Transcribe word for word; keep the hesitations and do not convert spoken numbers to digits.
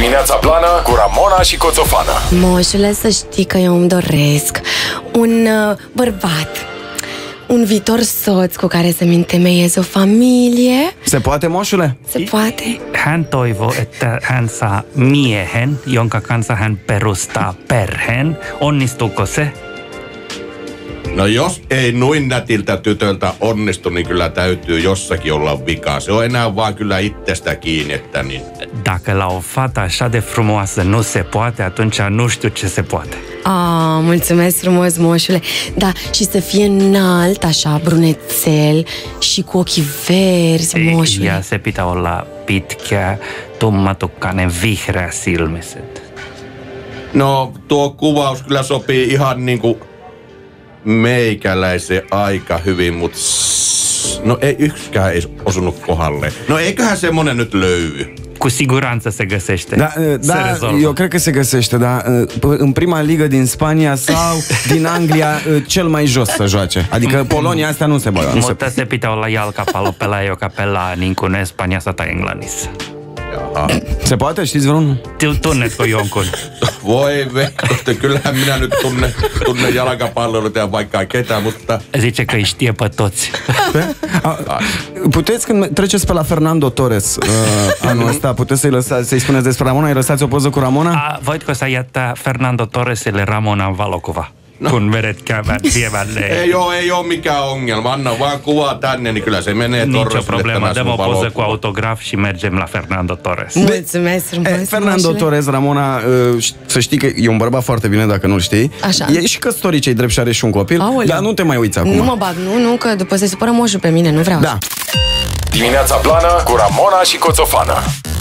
Dimineața Blană cu Ramona și Coțofană. Moșule, să știi că eu îmi doresc un uh, bărbat, un viitor soț cu care să-mi întemeiez o familie. Se poate, moșule? Se poate. Hän toivoo, että hän saa miehen, jonka kanssa hän perustaa perheen. Onnistuuko se? No jos ei noin nätiltä tytöltä onnistu, niin kyllä täytyy jossakin olla vikaa. Se on enää vaan kyllä itsestä kiinni, että niin... Dacă la o fată așa de frumoasă nu se poate, atunci nu știu ce se poate. Ah, mulțumesc frumos, moșule. Da, și să fie înalt, așa, brunețel și cu ochii verzi, moșule. Ja se pitää olla pitkä, tummatukkainen, vihreä silmiset. No, tuo kuvaus kyllä sopii ihan niinku meikäläisen aika hyvin, mutta no ei yksikään ei osunut kohdalle. No eiköhän semmonen nyt löydy. Cu siguranță se găsește. Da, da, eu cred că se găsește, dar în prima ligă din Spania sau din Anglia cel mai jos să joace. Adică Polonia asta nu se băga. Mutta se pitää olla jalkapallopelaaja, joka pelaa niin kuin Espanjassa tai Englannissa. Jaha. Se poate, știți vreunul? Tunnetko jonkun? Voi vekkosta, kyllähän minä nyt tunne, tunne jalkapalloiluta ja vaikka ketä, mutta... Zice că îi știe pe toți. Puteți, când treceți pe la Fernando Torres uh, anul ăsta, puteți să-i lăsați, să-i spuneți despre Ramona, îi lăsați o poză cu Ramona? Voitko sä jättää Fernando Torresille Ramonan valokuva? No. Kun vedet käyvät vievälleen. Ei oo, ei oo mikään ongelma. Anna vaan kuvaa tänne, niin kyllä se menee Torresille. Nicio problemă, dăm o poză cu autograf și mergem la Fernando Torres. Mulțumesc frumos, Fernando Torres, Ramona, să știi că e un bărbat foarte bine, dacă nu-l știi. Așa. E și căsătorit, cei drept și are și un copil. Aoleu. Dar nu te mai uiți acum. Nu mă bag, nu, nu, că după se supără moșul pe mine, nu vreau. Da. Dimineața Blană cu Ramona și Coțofană.